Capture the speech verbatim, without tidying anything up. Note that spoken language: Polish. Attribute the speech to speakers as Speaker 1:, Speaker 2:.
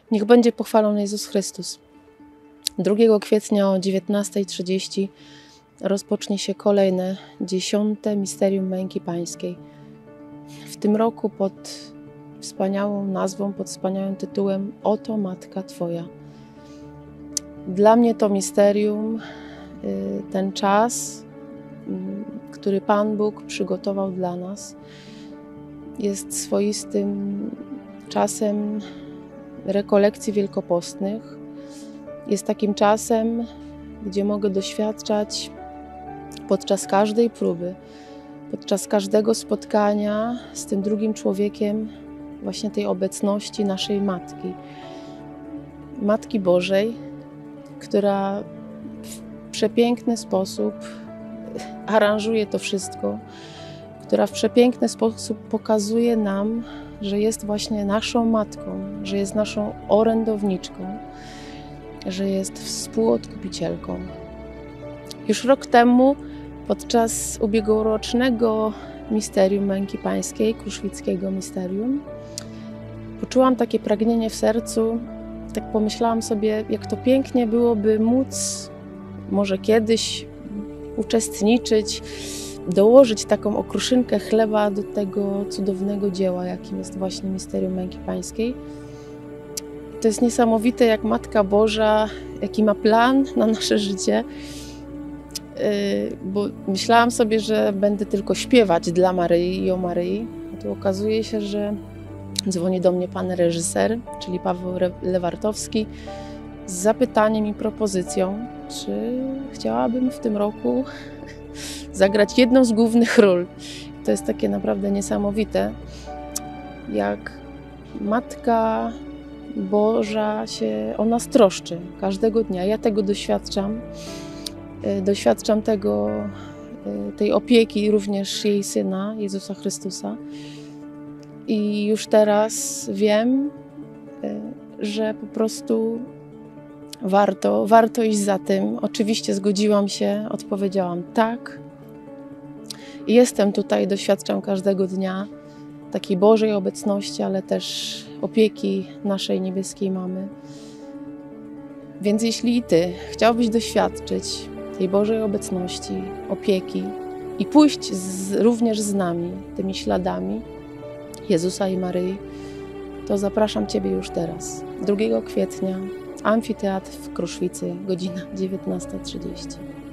Speaker 1: Niech będzie pochwalony Jezus Chrystus. drugiego kwietnia o dziewiętnastej trzydzieści rozpocznie się kolejne, dziesiąte Misterium Męki Pańskiej. W tym roku pod wspaniałą nazwą, pod wspaniałym tytułem Oto Matka Twoja. Dla mnie to misterium, ten czas, który Pan Bóg przygotował dla nas, jest swoistym czasem rekolekcji wielkopostnych. Jest takim czasem, gdzie mogę doświadczać podczas każdej próby, podczas każdego spotkania z tym drugim człowiekiem właśnie tej obecności naszej Matki. Matki Bożej, która w przepiękny sposób aranżuje to wszystko, która w przepiękny sposób pokazuje nam, że jest właśnie naszą Matką, że jest naszą orędowniczką, że jest współodkupicielką. Już rok temu, podczas ubiegłorocznego Misterium Męki Pańskiej, kruszwickiego Misterium, poczułam takie pragnienie w sercu, tak pomyślałam sobie, jak to pięknie byłoby móc może kiedyś uczestniczyć, dołożyć taką okruszynkę chleba do tego cudownego dzieła, jakim jest właśnie Misterium Męki Pańskiej. To jest niesamowite, jak Matka Boża, jaki ma plan na nasze życie, bo myślałam sobie, że będę tylko śpiewać dla Maryi i o Maryi, a tu okazuje się, że dzwoni do mnie pan reżyser, czyli Paweł Lewartowski, z zapytaniem i propozycją, czy chciałabym w tym roku zagrać jedną z głównych ról. To jest takie naprawdę niesamowite, jak Matka Boża się o nas troszczy każdego dnia. Ja tego doświadczam. Doświadczam tego, tej opieki również jej Syna, Jezusa Chrystusa. I już teraz wiem, że po prostu warto, warto iść za tym. Oczywiście zgodziłam się, odpowiedziałam tak. I jestem tutaj, doświadczam każdego dnia takiej Bożej obecności, ale też opieki naszej niebieskiej Mamy. Więc jeśli i Ty chciałbyś doświadczyć tej Bożej obecności, opieki i pójść z, również z nami tymi śladami Jezusa i Maryi, to zapraszam Ciebie już teraz. drugiego kwietnia, amfiteatr w Kruszwicy, godzina dziewiętnasta trzydzieści.